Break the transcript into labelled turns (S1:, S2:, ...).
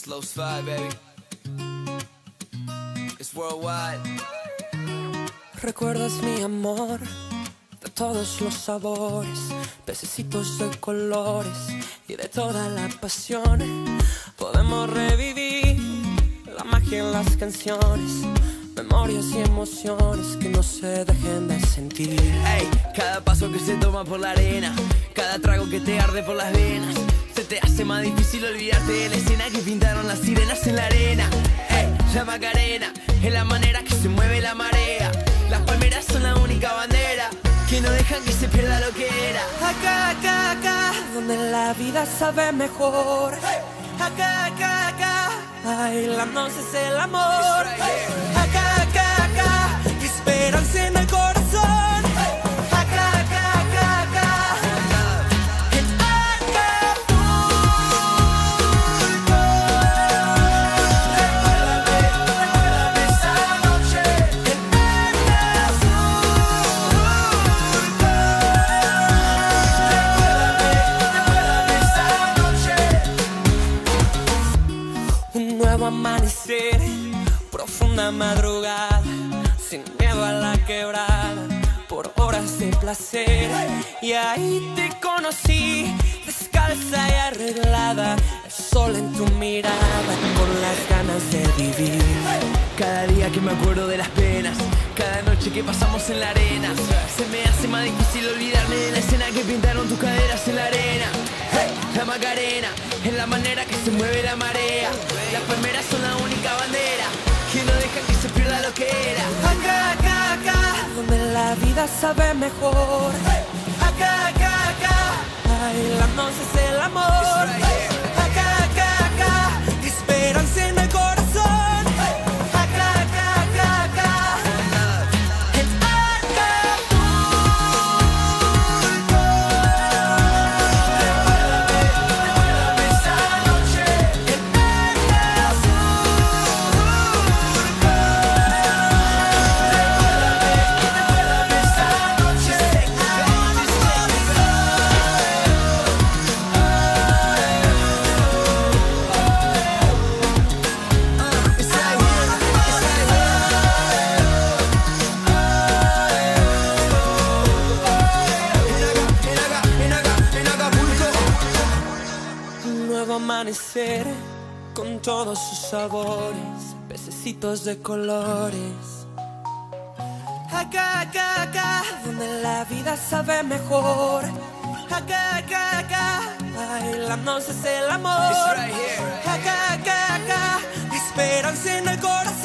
S1: Slow slide, baby. It's worldwide.
S2: Recuerdas mi amor de todos los sabores, pececitos de colores y de toda la pasión. Podemos revivir la magia en las canciones, memorias y emociones que no se dejen de sentir.
S1: Ey, cada paso que se toma por la arena, cada trago que te arde por las venas, se te hace más difícil olvidarte de la escena que pintaron las sirenas en la arena. Ey, la Macarena es la manera que se mueve la marea. Las palmeras son la única bandera que no dejan que se pierda lo que era.
S2: Acá, acá, acá, donde la vida sabe mejor. Acá, acá, acá, bailamos es el amor. Acá, acá, acá, esperanza en el corazón. Acá, acá, acá, acá, en Acapulco. Recuérdame esa noche en Acapulco. Recuérdame esa noche. Un nuevo amanecer, profunda madrugada, sin miedo a la quebrada, por horas de placer. Y ahí te conocí, descalza y arreglada, el sol en tu mirada, con las ganas de vivir.
S1: Cada día que me acuerdo de las penas, cada noche que pasamos en la arena, se me hace más difícil olvidarme de la escena que pintaron tus caderas en la arena. Hey, la Macarena es la manera que se mueve la marea. Las palmeras son la única bandera que no dejan que se pierda lo que era.
S2: Acá, acá, acá, donde la vida sabe mejor. Acá, acá, acá, bailamos es el amor. Acá, acá, acá, esperanza en el corazón. Acá, acá, acá, acá, en Acapulco. Recuérdame esa noche en Recuérdame esa noche en Un nuevo amanecer con todos sus sabores, pececitos de colores. Acá, acá, acá, donde la vida sabe mejor. Acá, acá, acá, bailamos es el amor. Acá, acá, acá, esperanza en el corazón.